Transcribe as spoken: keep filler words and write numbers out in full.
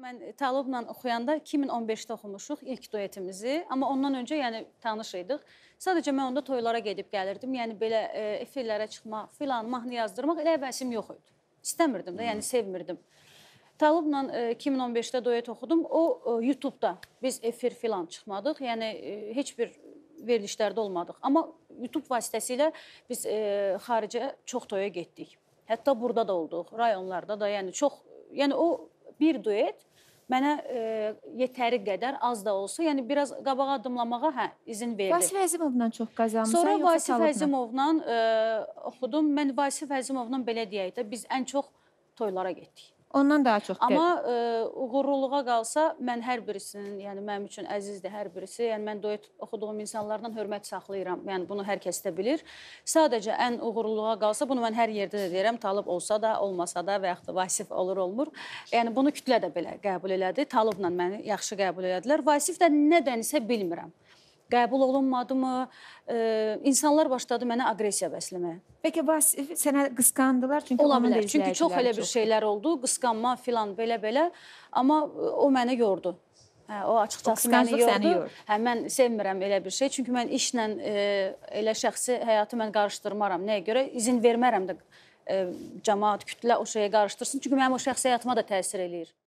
Mən Talıbla oxuyanda iki min on beşdə oxumuşuq ilk duetimizi, amma ondan öncə yəni tanış idik. Sadəcə mən onda toylara gedib gəlirdim. Yəni belə e, efirlərə çıxmaq, filan, mahnı yazdırmaq elə həvəsim yox idi. İstəmirdim də, yəni sevmirdim. Talıbla e, iki min on beşdə duet oxudum. O e, YouTube-da biz efir filan çıxmadıq. Yəni e, heç bir verilişlərdə olmadıq. Amma YouTube vasitəsilə biz e, xaricə çox toya getdik. Hətta burada da olduq, rayonlarda da. Yəni çox, yəni o bir duet mənə e, yetəri qədər az da olsa, yəni biraz qabağa addımlamağa hə, izin verdi. Vasif Əzimovla çox qazanmışsan, Sonra yoxsa Vasif Talıbla? Əzimovla e, oxudum. Mən Vasif Əzimovla belə deyək də, biz ən çox toylara getdik. Ondan daha çox. Amma e, uğurluluğa qalsa, mən hər birisinin, yəni mənim üçün əzizdir hər birisi. Yəni mən duet oxuduğum insanlardan hörmət saxlayıram. Yəni bunu hər kəs də bilir. Sadəcə ən uğurluluğa qalsa, bunu mən hər yerdə də deyirəm, Talıb olsa da, olmasa da və yaxud da Vasif olur, olmur. Yəni bunu kütlə də belə qəbul elədi. Talıbla məni yaxşı qəbul elədilər. Vasif də nədənsə bilmirəm. Qəbul olunmadımı? E, insanlar başladı mənə agresiya bəsləməyə. Peki Vasif sənə qısqandılar? Çünki Ola onun da bilər. Çünki çox elə bir izləyiciləri şeylər oldu. Qısqanma filan belə-belə. Amma o məni yordu. Hə, o açıqcası O məni qısqanclıq səni yordu. yordu. Hə, mən sevmirəm elə bir şey. Çünki mən işlə e, elə şəxsi həyatı mən qarışdırmaram. Nəyə görə? İzin vermərəm də e, cəmaat, kütlə o şeyə qarışdırsın. Çünki mənim o şəxsi həyatıma da təsir eləyir.